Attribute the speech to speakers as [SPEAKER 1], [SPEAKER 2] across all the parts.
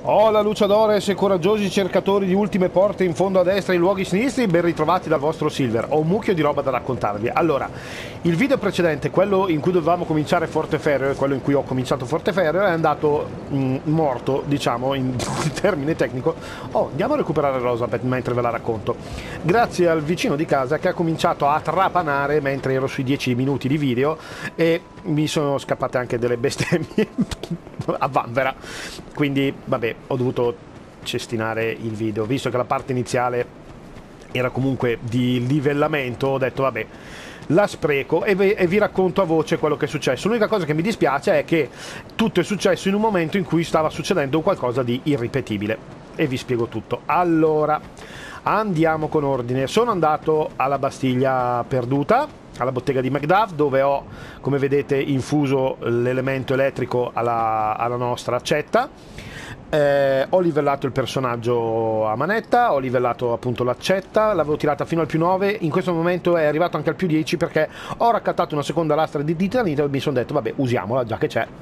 [SPEAKER 1] Hola luciadores e coraggiosi cercatori di ultime porte in fondo a destra e i luoghi sinistri, ben ritrovati dal vostro Silver. Ho un mucchio di roba da raccontarvi. Allora, il video precedente, quello in cui dovevamo cominciare Forteferro e quello in cui ho cominciato Forteferro, è andato morto, diciamo, in termine tecnico. Oh, andiamo a recuperare Rosabeth mentre ve la racconto. Grazie al vicino di casa che ha cominciato a trapanare mentre ero sui 10 minuti di video e mi sono scappate anche delle bestemmie a vanvera, quindi vabbè, ho dovuto cestinare il video visto che la parte iniziale era comunque di livellamento. Ho detto vabbè, la spreco e vi racconto a voce quello che è successo. L'unica cosa che mi dispiace è che tutto è successo in un momento in cui stava succedendo qualcosa di irripetibile e vi spiego tutto. Allora, andiamo con ordine. Sono andato alla Bastiglia Perduta, alla bottega di Macduff, dove ho, come vedete, infuso l'elemento elettrico alla nostra accetta. Ho livellato il personaggio a manetta, ho livellato appunto l'accetta, l'avevo tirata fino al più 9, in questo momento è arrivato anche al più 10 perché ho raccattato una seconda lastra di titanite e mi sono detto vabbè, usiamola già che c'è.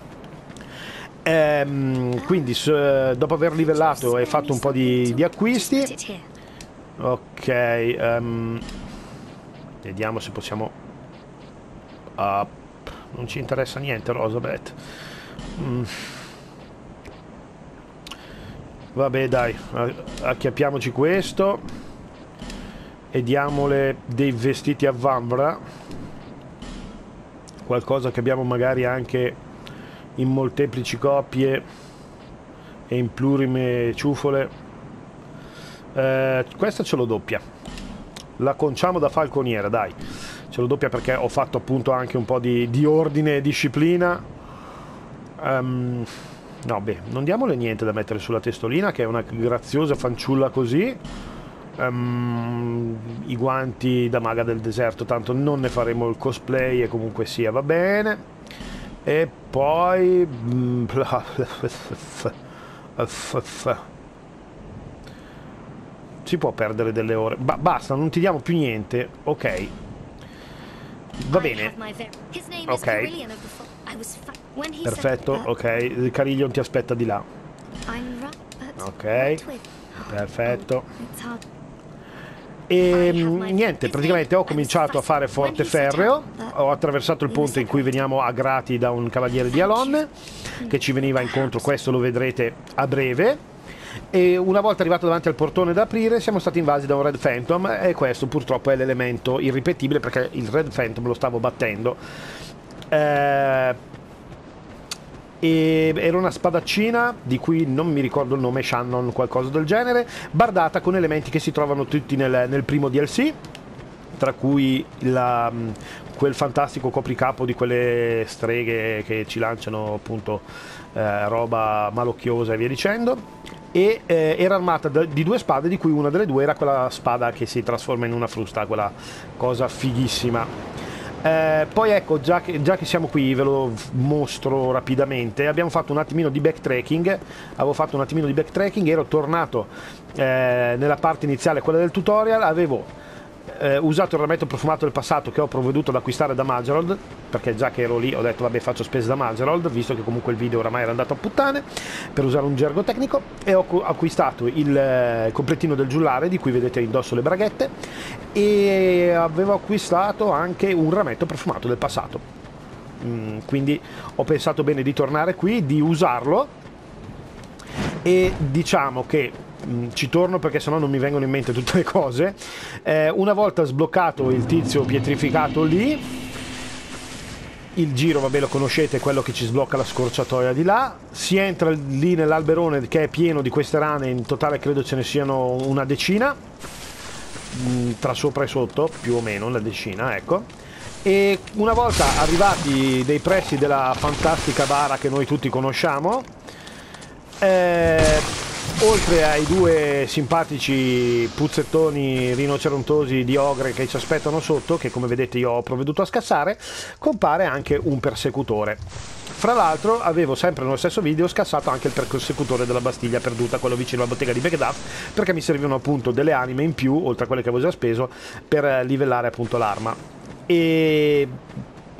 [SPEAKER 1] Quindi dopo aver livellato e fatto un po' di acquisti, ok, vediamo se possiamo... non ci interessa niente Rosabeth. Vabbè dai, acchiappiamoci questo e diamole dei vestiti a vanvera, qualcosa che abbiamo magari anche in molteplici coppie e in plurime ciufole. Questa ce l'ho doppia, la conciamo da falconiera, dai, ce l'ho doppia perché ho fatto appunto anche un po' di ordine e disciplina. No, beh, non diamole niente da mettere sulla testolina, che è una graziosa fanciulla così. I guanti da maga del deserto, tanto non ne faremo il cosplay e comunque sia, va bene. E poi... si può perdere delle ore. Basta, non ti diamo più niente. Ok. Va bene. Ok. Perfetto, ok. Cariglion ti aspetta di là. Ok. Perfetto. E niente, praticamente ho cominciato a fare Forteferro. Ho attraversato il ponte in cui veniamo aggrati da un cavaliere di Alon che ci veniva incontro. Questo lo vedrete a breve. E una volta arrivato davanti al portone da aprire siamo stati invasi da un Red Phantom e questo purtroppo è l'elemento irripetibile perché il Red Phantom lo stavo battendo. E era una spadaccina di cui non mi ricordo il nome, Shannon qualcosa del genere, bardata con elementi che si trovano tutti nel primo DLC, tra cui quel fantastico copricapo di quelle streghe che ci lanciano appunto roba malocchiosa e via dicendo. E era armata di due spade, di cui una delle due era quella spada che si trasforma in una frusta, quella cosa fighissima. Poi ecco, già che siamo qui ve lo mostro rapidamente. Abbiamo fatto un attimino di backtracking, ero tornato nella parte iniziale, quella del tutorial, avevo usato il rametto profumato del passato che ho provveduto ad acquistare da Magerold, perché già che ero lì ho detto vabbè, faccio spese da Magerold, visto che comunque il video oramai era andato a puttane, per usare un gergo tecnico, e ho acquistato il completino del giullare di cui vedete indosso le braghette, e avevo acquistato anche un rametto profumato del passato. Quindi ho pensato bene di tornare qui, di usarlo, e diciamo che ci torno perché sennò non mi vengono in mente tutte le cose. Una volta sbloccato il tizio pietrificato lì, il giro vabbè lo conoscete, quello che ci sblocca la scorciatoia di là, si entra lì nell'alberone che è pieno di queste rane, in totale credo ce ne siano una decina, tra sopra e sotto più o meno una decina, ecco. E una volta arrivati dei pressi della fantastica bara che noi tutti conosciamo, oltre ai due simpatici puzzettoni rinocerontosi di ogre che ci aspettano sotto, che come vedete io ho provveduto a scassare, compare anche un persecutore. Fra l'altro avevo sempre nello stesso video scassato anche il persecutore della Bastiglia Perduta, quello vicino alla bottega di Macduff, perché mi servivano appunto delle anime in più, oltre a quelle che avevo già speso, per livellare appunto l'arma. E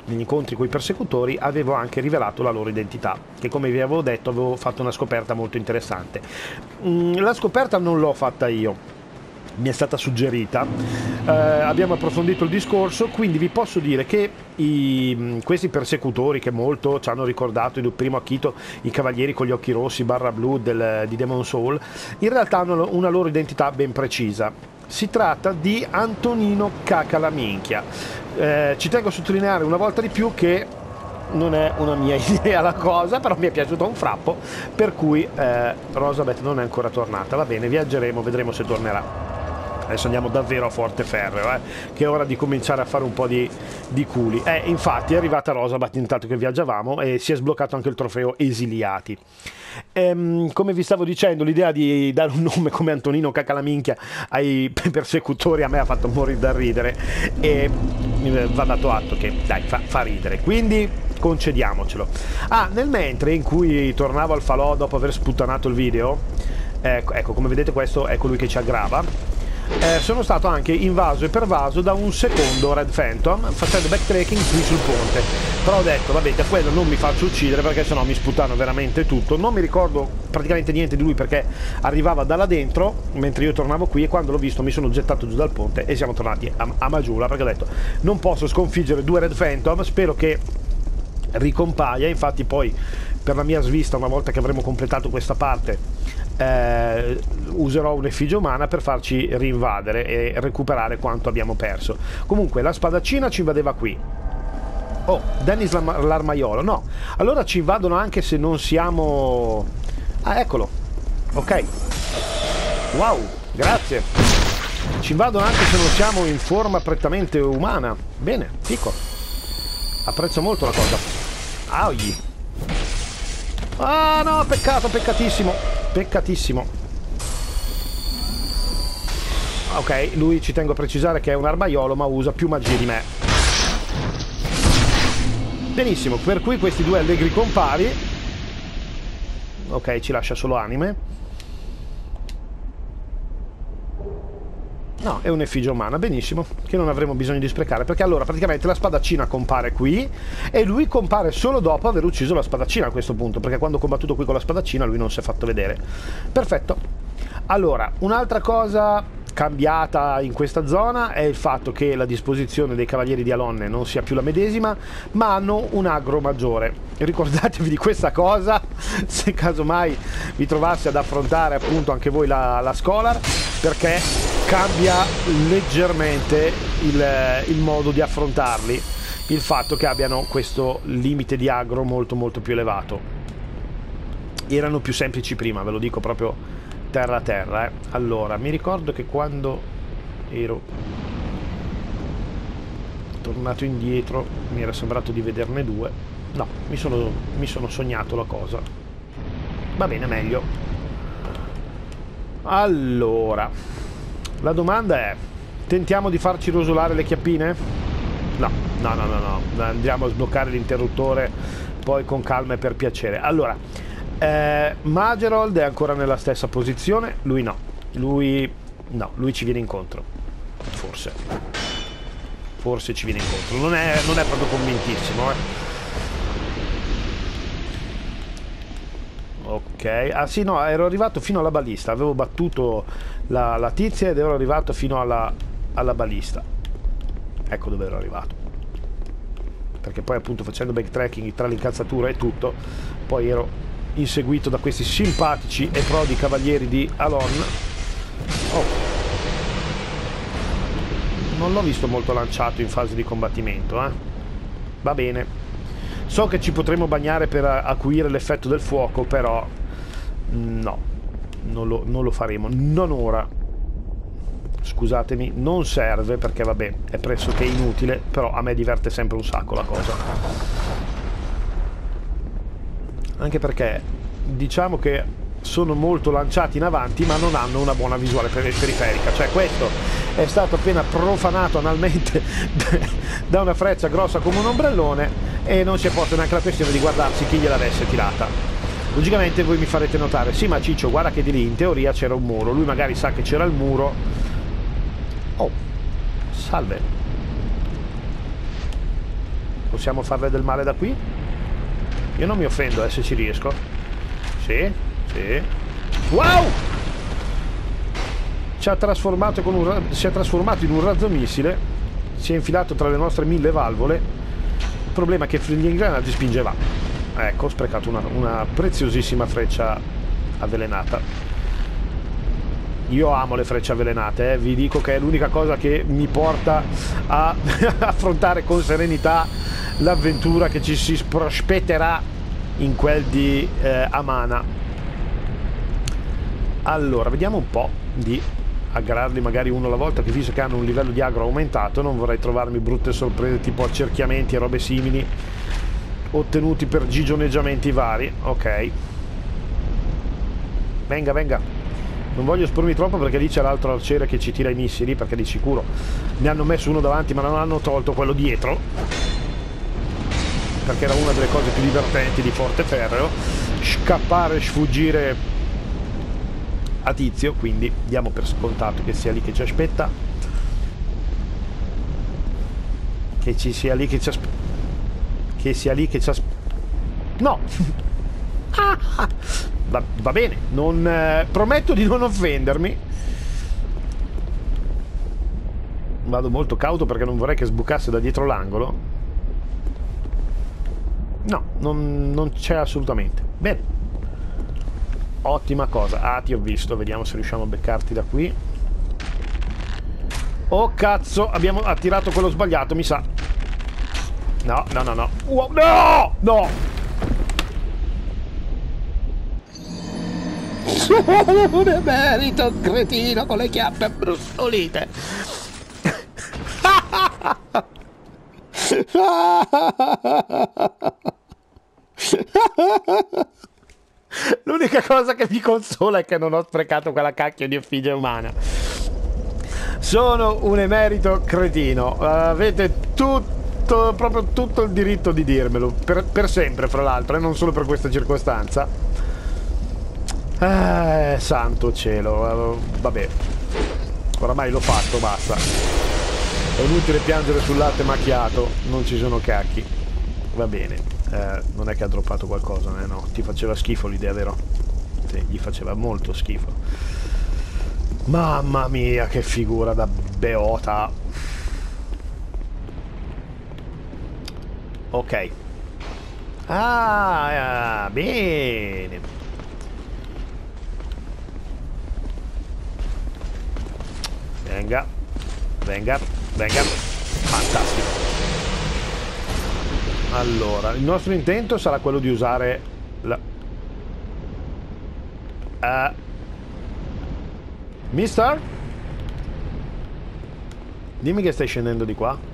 [SPEAKER 1] negli incontri con i persecutori, avevo anche rivelato la loro identità, che come vi avevo detto avevo fatto una scoperta molto interessante. La scoperta non l'ho fatta io, mi è stata suggerita, abbiamo approfondito il discorso, quindi vi posso dire che questi persecutori che molto ci hanno ricordato il primo Akito, i cavalieri con gli occhi rossi barra blu di Demon Soul, in realtà hanno una loro identità ben precisa. Si tratta di Antonino Cacalaminchia. Ci tengo a sottolineare una volta di più che non è una mia idea la cosa, però mi è piaciuto un frappo, per cui Rosabeth non è ancora tornata. Va bene, viaggeremo, vedremo se tornerà. Adesso andiamo davvero a Forteferreo, che è ora di cominciare a fare un po' di culi. Infatti è arrivata Rosabeth intanto che viaggiavamo e si è sbloccato anche il trofeo esiliati. Come vi stavo dicendo, l'idea di dare un nome come Antonino Cacalaminchia ai persecutori a me ha fatto morire da ridere, e va dato atto che dai, fa ridere, quindi concediamocelo. Nel mentre in cui tornavo al falò dopo aver sputtanato il video, ecco come vedete questo è colui che ci aggrava. Sono stato anche invaso e pervaso da un secondo Red Phantom facendo backtracking qui sul ponte, però ho detto vabbè, da quello non mi faccio uccidere perché sennò mi sputtano veramente tutto. Non mi ricordo praticamente niente di lui perché arrivava da là dentro mentre io tornavo qui, e quando l'ho visto mi sono gettato giù dal ponte e siamo tornati a Majula, perché ho detto non posso sconfiggere due Red Phantom, spero che ricompaia. Infatti poi per la mia svista, una volta che avremo completato questa parte, userò un'effigie umana per farci rinvadere e recuperare quanto abbiamo perso. Comunque la spadaccina ci invadeva qui. Oh, Dennis l'armaiolo, no, allora ci invadono anche se non siamo... eccolo, ok, wow, grazie, ci invadono anche se non siamo in forma prettamente umana. Bene, fico, apprezzo molto la cosa. Augli. No, peccato, peccatissimo, peccatissimo. Ok, lui ci tengo a precisare che è un armaiolo ma usa più magie di me. Benissimo, per cui questi due allegri compari. Ok, ci lascia solo anime. No, è un'effigie umana, benissimo, che non avremo bisogno di sprecare, perché allora praticamente la spadaccina compare qui e lui compare solo dopo aver ucciso la spadaccina a questo punto, perché quando ho combattuto qui con la spadaccina lui non si è fatto vedere. Perfetto. Allora, un'altra cosa cambiata in questa zona è il fatto che la disposizione dei cavalieri di Alonne non sia più la medesima, ma hanno un aggro maggiore. Ricordatevi di questa cosa se casomai vi trovasse ad affrontare appunto anche voi la Scholar, perché cambia leggermente il modo di affrontarli, il fatto che abbiano questo limite di aggro molto molto più elevato. Erano più semplici prima, ve lo dico proprio terra a terra. Allora, mi ricordo che quando ero tornato indietro mi era sembrato di vederne due. No, mi sono sognato la cosa. Va bene, meglio. Allora, la domanda è: tentiamo di farci rosolare le chiappine? No, andiamo a sbloccare l'interruttore poi con calma e per piacere. Allora, Magerold è ancora nella stessa posizione, lui no, lui ci viene incontro, forse ci viene incontro, non è proprio convintissimo, Ok, ah sì, no, ero arrivato fino alla balista, avevo battuto la tizia ed ero arrivato fino alla balista. Ecco dove ero arrivato, perché poi appunto facendo backtracking tra l'incazzatura e tutto, poi ero inseguito da questi simpatici e prodi cavalieri di Alon. Oh, non l'ho visto molto lanciato in fase di combattimento, va bene, so che ci potremo bagnare per acuire l'effetto del fuoco, però no, non lo faremo, non ora, scusatemi, non serve, perché vabbè, è pressoché inutile, però a me diverte sempre un sacco la cosa. Anche perché diciamo che sono molto lanciati in avanti ma non hanno una buona visuale periferica, cioè questo è stato appena profanato analmente da una freccia grossa come un ombrellone e non si è posto neanche la questione di guardarsi chi gliel'avesse tirata. Logicamente voi mi farete notare: sì, ma Ciccio, guarda che di lì in teoria c'era un muro, lui magari sa che c'era il muro. Oh, salve. Possiamo farle del male da qui? Io non mi offendo se ci riesco. Sì, sì. Wow! Si è trasformato in un razzomissile. Si è infilato tra le nostre 1000 valvole. Il problema è che gli ingranaggi spingeva. Ecco, ho sprecato una preziosissima freccia avvelenata. Io amo le frecce avvelenate, vi dico che è l'unica cosa che mi porta a affrontare con serenità l'avventura che ci si prospetterà in quel di Amana. Allora, vediamo un po' di aggrarli magari uno alla volta, che visto che hanno un livello di agro aumentato non vorrei trovarmi brutte sorprese tipo accerchiamenti e robe simili ottenuti per gigioneggiamenti vari. Ok, venga, venga. Non voglio espormi troppo perché lì c'è l'altro arciere che ci tira i missili, perché di sicuro ne hanno messo uno davanti ma non hanno tolto quello dietro, perché era una delle cose più divertenti di Forteferreo, scappare e sfuggire a tizio. Quindi diamo per scontato che sia lì che ci aspetta, che ci sia lì che ci aspetta, che sia lì che ci aspetta. No! Va bene, non prometto di non offendermi. Vado molto cauto perché non vorrei che sbucasse da dietro l'angolo. No, non c'è assolutamente. Bene, ottima cosa. Ah, ti ho visto, vediamo se riusciamo a beccarti da qui. Oh cazzo, abbiamo attirato quello sbagliato, mi sa. No, no, no, no. Wow, no, no. Sono un emerito cretino con le chiappe brustolite. L'unica cosa che mi consola è che non ho sprecato quella cacchio di effigie umana. Sono un emerito cretino. Avete proprio tutto il diritto di dirmelo. Per sempre, fra l'altro, e non solo per questa circostanza. Santo cielo, vabbè, oramai l'ho fatto, basta. È inutile piangere sul latte macchiato, non ci sono cacchi. Va bene, non è che ha droppato qualcosa, no? Ti faceva schifo l'idea, vero? Sì, gli faceva molto schifo. Mamma mia, che figura da beota. Ok. Bene. Venga, venga, venga. Fantastico. Allora, il nostro intento sarà quello di usare la... Mister? Dimmi che stai scendendo di qua.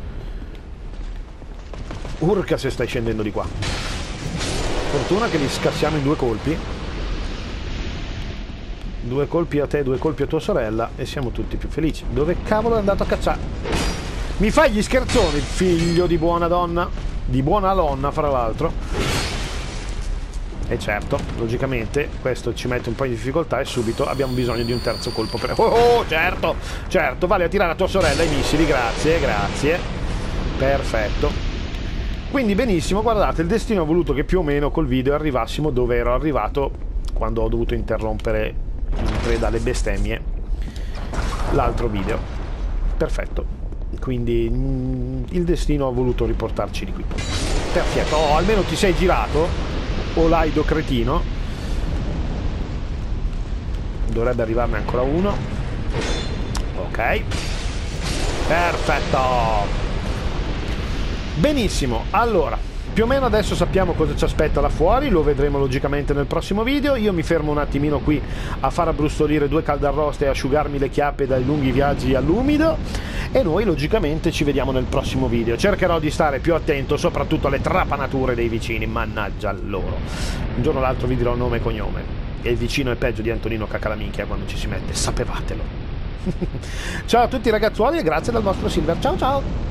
[SPEAKER 1] Urca se stai scendendo di qua. Fortuna che li scassiamo in 2 colpi. 2 colpi a te, 2 colpi a tua sorella e siamo tutti più felici. Dove cavolo è andato a cacciare? Mi fai gli scherzoni, figlio di buona donna. Di buona donna, fra l'altro. E certo, logicamente, questo ci mette un po' in difficoltà e subito abbiamo bisogno di un terzo colpo per... Oh, certo, certo, vale a tirare a tua sorella i missili, grazie, grazie. Perfetto. Quindi benissimo, guardate, il destino ha voluto che più o meno col video arrivassimo dove ero arrivato quando ho dovuto interrompere in preda alle bestemmie l'altro video. Perfetto, quindi il destino ha voluto riportarci di qui. Perfetto. Oh, almeno ti sei girato, Olaido cretino. Dovrebbe arrivarne ancora uno. Ok, perfetto. Benissimo, allora più o meno adesso sappiamo cosa ci aspetta là fuori, lo vedremo logicamente nel prossimo video. Io mi fermo un attimino qui a far abbrustolire 2 caldarroste e asciugarmi le chiappe dai lunghi viaggi all'umido e noi logicamente ci vediamo nel prossimo video. Cercherò di stare più attento soprattutto alle trapanature dei vicini, mannaggia loro. Un giorno o l'altro vi dirò nome e cognome e il vicino è peggio di Antonino Cacalaminchia quando ci si mette, sapevatelo. Ciao a tutti ragazzuoli e grazie dal vostro Silver, ciao ciao.